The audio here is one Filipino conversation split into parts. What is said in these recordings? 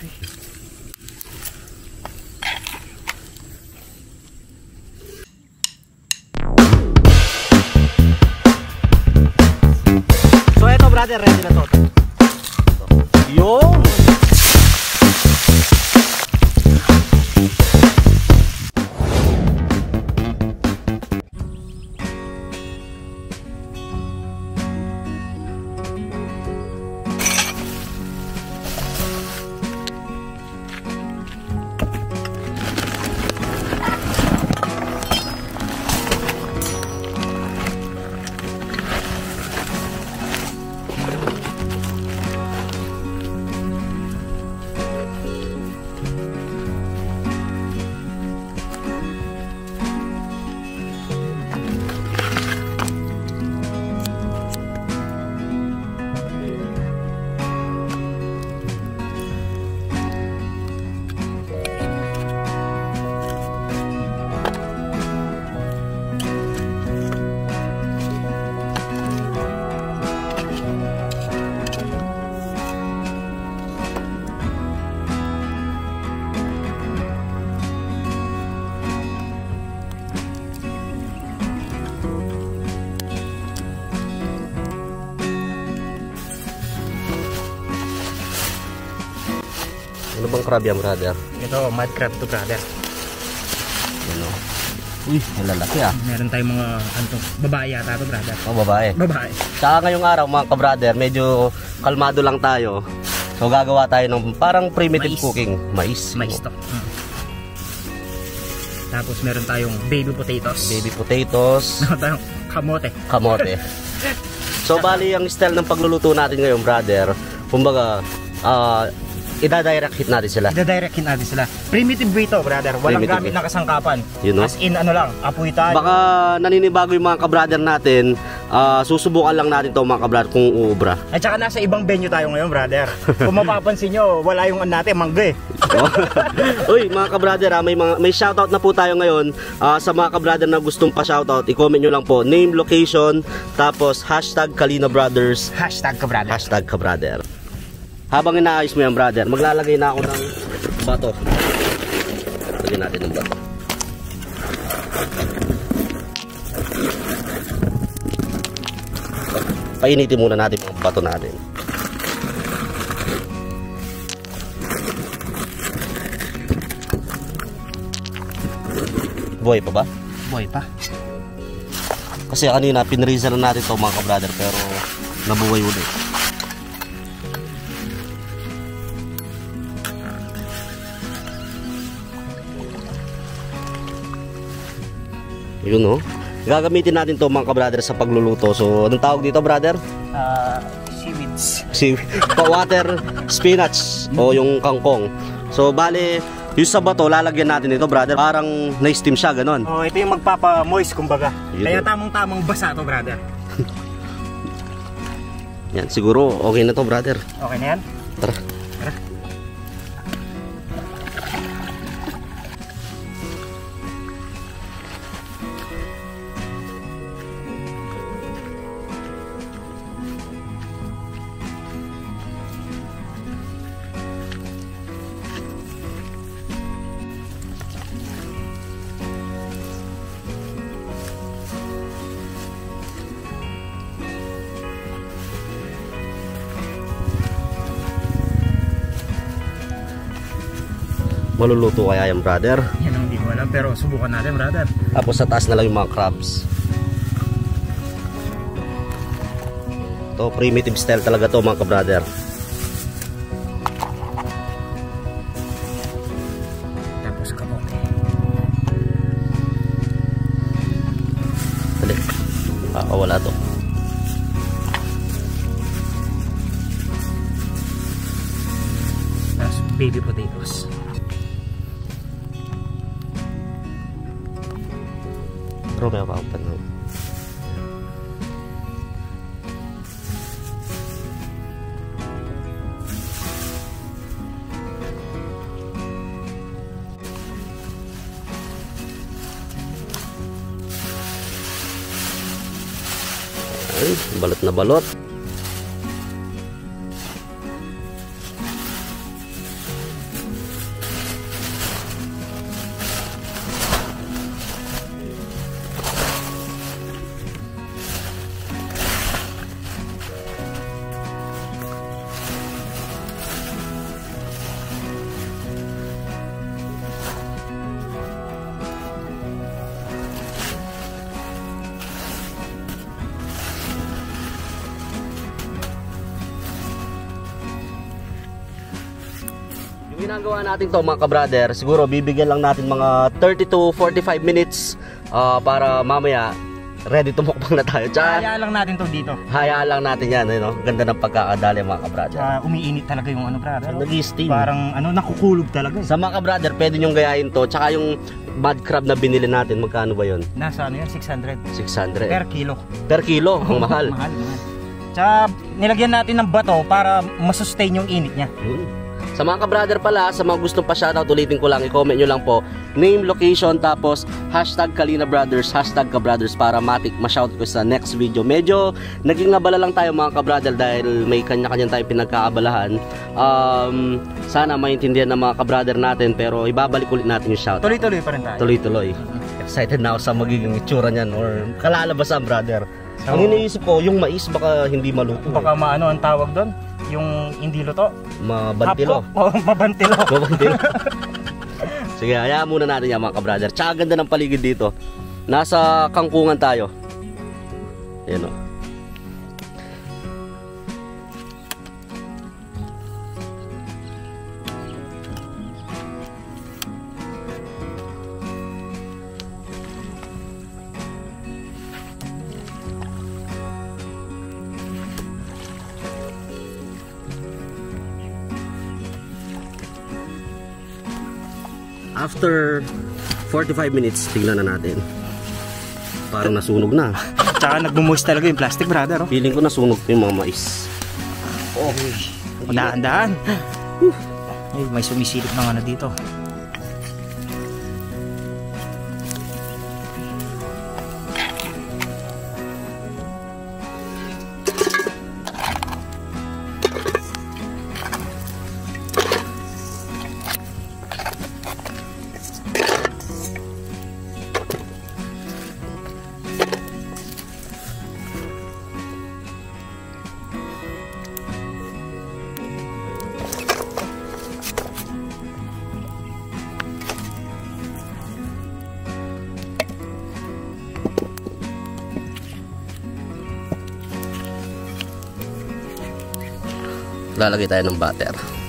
So eto brother, ready na to. Yung ano bang crab yan, brother? Ito, mud crab to, brother. Ano? Uy, malalaki ah. Meron tayong mga babae yata to, brother. Oh, babae. Babae. Saka ngayong araw mga ka-brother, medyo kalmado lang tayo. So gagawa tayo ng parang primitive cooking. Mais. Mais to. Tapos meron tayong baby potatoes. Baby potatoes. Meron tayong kamote. Kamote. So bali ang style ng pagluluto natin ngayon, brother, kumbaga ida-direct hit natin sila. Ida-direct hit natin sila. Primitive way to, brother. Walang Primitive gamit way na kasangkapan. You know? As in ano lang, apoy tayo. Baka naninibago yung mga ka-brother natin. Susubukan lang natin to mga ka-brother kung uubra. At saka nasa ibang venue tayo ngayon, brother. Kung mapapansin nyo, wala yung natin, mangga eh. Uy, mga ka-brother, may shoutout na po tayo ngayon. Sa mga ka-brother na gustong pa-shoutout, i-comment nyo lang po name, location, tapos hashtag Kalina Brothers. Hashtag ka-brother. Hashtag ka-brother. Habang inaayos mo yan, brother, maglalagay na ako ng bato. Lagyan natin ng bato. Painitin muna natin mga bato natin. Buhay pa ba? Buhay pa. Kasi kanina pinreaser na natin ito mga ka-brother, pero nabuhay ulit. Yun no. Gagamitin natin to mga ka-brother sa pagluluto. So, anong tawag dito, brother? Seaweeds. Water spinach o yung kangkong. So, bale, yung sa bato, lalagyan natin ito, brother. Parang na-steam siya, ganon. Oh, ito yung magpapa-moist, kumbaga. Yun Kaya no. tamang-tamang basa to, brother. Yan, siguro okay na to, brother. Okay na yan? Tara. Tara. Maluluto kaya yan, brother. Yan ang hindi ko alam, pero subukan natin, brother. Tapos sa taas na lang yung mga crabs. To primitive style talaga to mga ka-brother. Tapos kamote. Dali. Wala to. Tapos baby potatoes. Pero may ako panahon. Ay, balot na balot. ginagawa natin to mga ka-brother, siguro bibigyan lang natin mga 30 to 45 minutes para mamaya ready to mukbang na tayo. Tsaka, Hayaan lang natin to dito. hayaan lang natin yan, no? Ganda ng pagkakadali mga ka-brother. Umiinit talaga yung ano, brother. Nag-steam. Parang nakukulog talaga. Sa mga ka-brother, pwede nyong gayahin to. Tsaka yung mud crab na binili natin, magkano ba yun? Nasa ano yan, 600 600 per kilo. per kilo, ang mahal. Mahal. Tsaka nilagyan natin ng bato para masustain yung init niya. Sa mga ka-brother pala, sa mga gustong pa-shoutout, ulitin ko lang, i-comment nyo lang po name, location, tapos hashtag Kalina Brothers, hashtag Ka-Brothers para ma-shout ko sa next video. Medyo naging nabala lang tayo mga ka-brother dahil may kanya-kanya tayong pinagkaabalahan. Sana maintindihan ng mga ka-brother natin, pero ibabalik ulit natin yung shoutout. Tuloy-tuloy pa rin tayo. Tuloy-tuloy. Excited na ako sa magiging itsura niyan or kalalabasan, brother. Ang iniisip ko, yung mais baka hindi maluto. Baka maano ang tawag doon? Yung hindi luto? Mabantilo. Mabantilo. Mabantilo. Sige, hayaan muna natin yan mga ka-brother. Tsaka ganda ng paligid dito. Nasa kangkungan tayo. Ayan o. After 45 minutes, tingnan na natin. Parang nasunog na. Tsaka nagmumoist talaga yung plastic, brother. Feeling ko nasunog yung mga mais. Oh, daan-daan. Ay, may sumisilip ng ano dito. Lalagay tayo ng butter.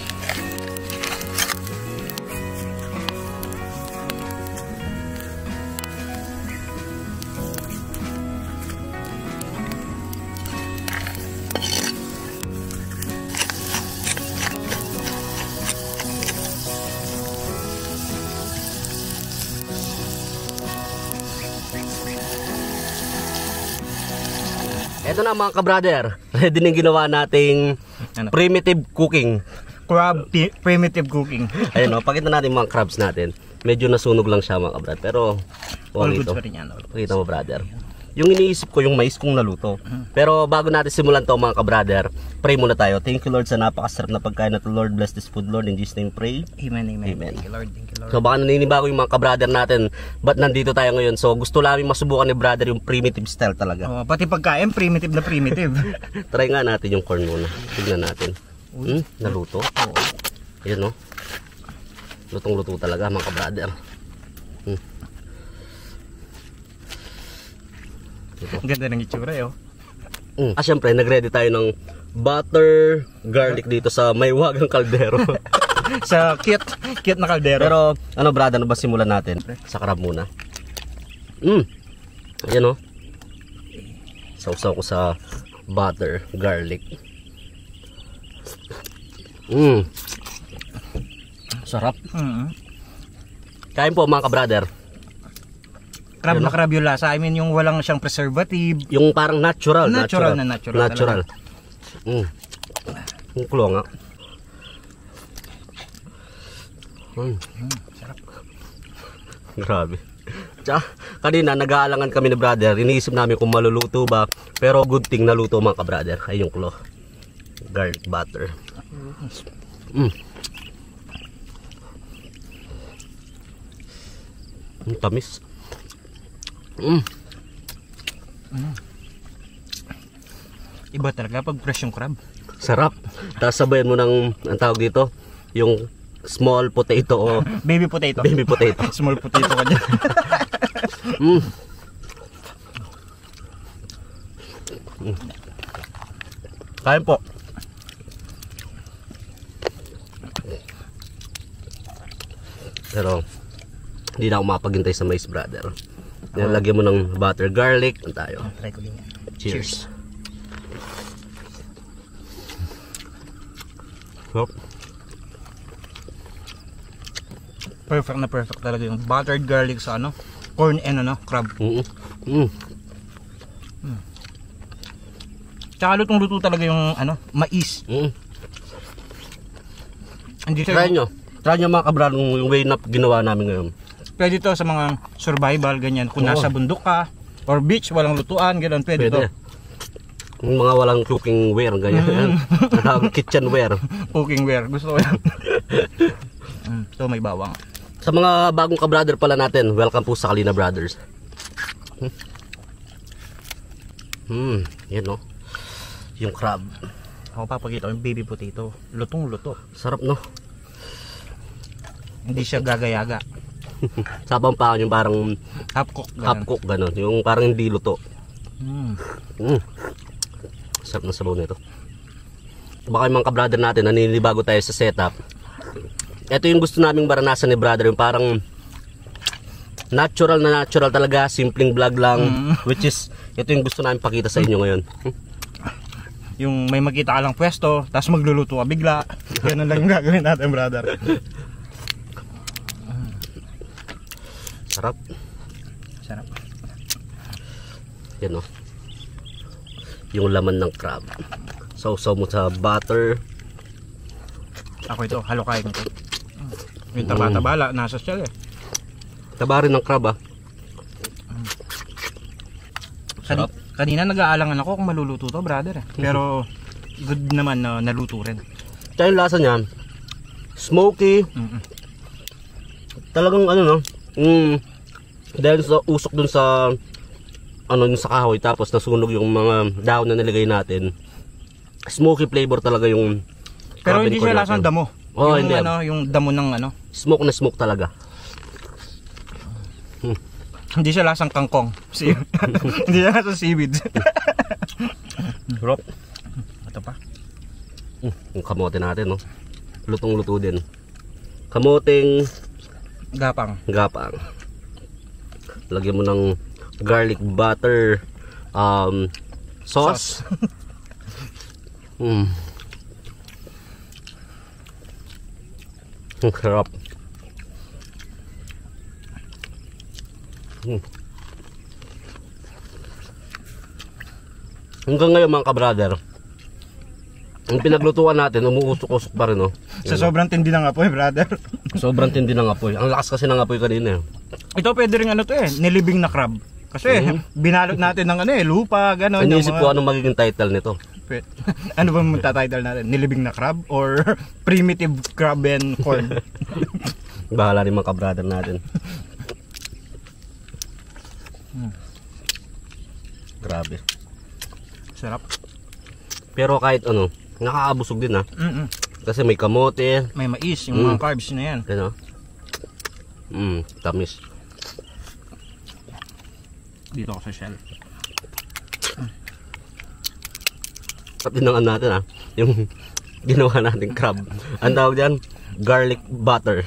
Ito na mga ka-brother, ready na yung ginawa nating primitive cooking. Crab primitive cooking. Ayun o, pakita natin mga crabs natin. Medyo nasunog lang siya mga ka-brother, pero All ito. goods pa rin yan. Pakita mo brother. Yung iniisip ko yung mais kung naluto. Pero bago natin simulan to mga ka-brother, pray muna tayo. Thank you Lord sa napakasarap na pagkain na to Lord. Bless this food Lord. In Jesus name pray. Amen, amen. Amen. Thank you Lord, thank you Lord. So baka naninibago yung mga ka-brother natin, ba't nandito tayo ngayon? So gusto namin masubukan ni brother yung primitive style talaga. Pati pagkain, primitive na primitive. Try nga natin yung corn muna. Tignan natin. Naluto? Oo. Ayan no. Lutong-luto talaga mga ka-brother. Ang ganda ng itsura eh. Syempre, nag-ready tayo ng butter, garlic dito sa may wagang kaldero. Sa cute na kaldero. Pero, ano brother, ano ba simulan natin? Sa crab muna. Ayan o. Sausaw ko sa butter, garlic. Sarap. Kain po mga ka-brother. Crab na crab yung lasa. I mean yung walang siyang preservative. Yung parang natural. Natural. Ang kulo nga. Sarap. Grabe. Tsaka, kanina nag-aalangan kami ni brother. Iniisip namin kung maluluto ba. Pero good thing naluto mga ka-brother. Ay yung kulo. Garlic butter. Tamis. Iba talaga pag fresh yung crab. Sarap. Tapos sabayan mo ng, ang tawag dito, yung small potato o Baby potato. baby potato. Small potato ka dyan. Kain po. Pero hindi na ako mapaghintay sa mais, brother. Nilagyan mo ng butter garlic. Ano tayo? Try ko din yan. Cheers. Hop. Perfect na perfect talaga yung buttered garlic sa ano, corn and ano, crab. Tsaka lutong-luto talaga yung ano, mais. Hindi siya Try nyo. Try nyo mga kabrad yung way na ginawa namin ngayon. pwede to sa mga survival, ganyan. Kung nasa bundok ka, or beach, walang lutuan, gano'n, pwede to. Yung mga walang cooking ware, ganyan. Kitchenware. Cooking ware, gusto ko yan. So may bawang. Sa mga bagong kabrother pala natin, welcome po sa Kalina Brothers. Yan no. Yung crab. Ako papakita ko yung baby potato. Lutong-luto. Sarap no. Hindi siya gagayaga. Sabang pa yung parang Half cook. half cook ganon. Yung parang hindi luto. Sarap na sabaw nito. Baka yung mga kabrother natin, naninibago tayo sa setup. Ito yung gusto naming maranasan ni brother. Yung parang natural na natural talaga. Simpleng vlog lang. Which is, ito yung gusto namin pakita sa inyo ngayon. Yung may makita ka lang pwesto, tapos magluluto ka bigla. Ganun lang yung gagawin natin, brother. Sarap. Sarap. Yan o. Yung laman ng crab. Sausaw mo sa butter. Ako ito, halokain ko. Yung taba-tabala, nasa shell eh. Taba rin ng crab ah. Sarap. Kanina nag-aalangan ako kung maluluto to, brother. Pero good naman na naluto rin. Kaya yung lasa niya, smoky. Talagang ano no. Dahil sa usok dun sa ano yung sa kahoy, tapos nasunog yung mga dahon na nilagay natin. Smoky flavor talaga yung. Pero hindi siya lasang damo. Oh, yung hindi. ano, yung damo ng ano. Smoke na smoke talaga. Hindi siya lasang kangkong. Hindi siya lasang seaweed. Sarap. Ito pa. Yung kamote natin no. Lutong-luto din. Kamoteng Gapang. gapang. Lagyan mo ng garlic butter sauce. Ang sarap. Hanggang ngayon mga kabrother, ang pinaglutuan natin, umuusok-usok pa rin no. Sa sobrang tindi ng apoy, brother. Sobrang tindi ng apoy. Ang lakas kasi ng apoy kanina eh. Ito pwede rin ano to eh, nilibing na crab. Kasi binalot natin ng ano eh, lupa, gano'n. Inisip ko anong magiging title nito. Ano ba magta-title natin? Nilibing na crab or primitive crab and corn? Bahala rin mga kabrother natin. Grabe. Sarap. Pero kahit ano, nakakabusog din ha. Kasi may kamote. May mais, yung mga carbs na yan. Ano? Tamis. Dito ako sa shell. At dinangan natin ha. Yung ginawa nating crab. Ang tawag dyan, garlic butter.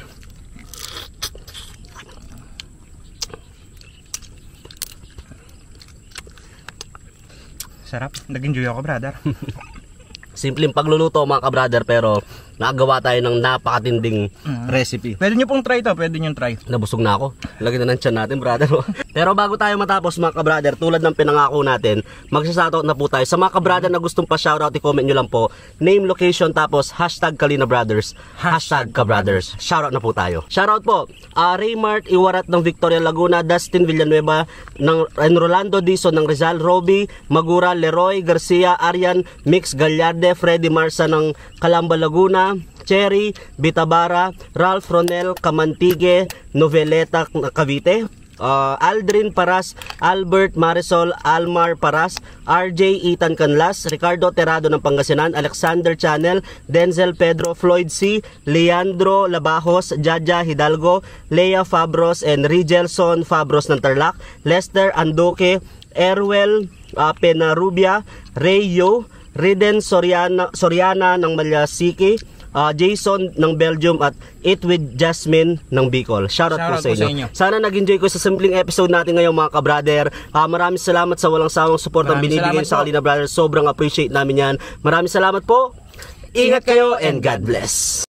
Sarap. Nag-enjoy ako, brother. Simpleng pagluluto mga kabrother, pero nakagawa tayo ng napakatinding recipe. Pwede nyo pong try to, pwede nyo try. Nabusog na ako. Lagi na ng tiyan natin, brother. Pero bago tayo matapos mga kabrother, tulad ng pinangako natin, magsashoutout na po tayo. Sa mga kabrother na gustong pa-shoutout, i-comment nyo lang po, name, location, tapos hashtag Kalina Brothers, hashtag Kabrothers. Shoutout na po tayo. Shoutout po, Raymart Iwarat ng Victoria Laguna, Dustin Villanueva ng Rolando Dizon ng Rizal, Roby Magura, Leroy Garcia, Arian Mix Gallarde, Freddy Marsa ng Calamba Laguna, Cherry Bitabara, Ralph Ronel Camantigue, Noveleta Cavite, Aldrin Paras, Albert Marisol Almar Paras, RJ Ethan Canlas, Ricardo Terrado ng Pangasinan, Alexander Channel, Denzel Pedro, Floyd C, Leandro Labajos, Jaja Hidalgo, Lea Fabros, and Rigelson Fabros ng Tarlac, Lester Anduque, Erwel Penarubia, Rayo, Riden Soriana ng Malyasiki, Jason ng Belgium at Eat with Jasmine ng Bicol. Shoutout po sa inyo. Sana nag-enjoy ko sa simpleng episode natin ngayon mga ka-brother. Maraming salamat sa walang sawang support ang binibigay sa Kalina Brothers. Sobrang appreciate namin yan. Maraming salamat po. Ingat kayo and God bless.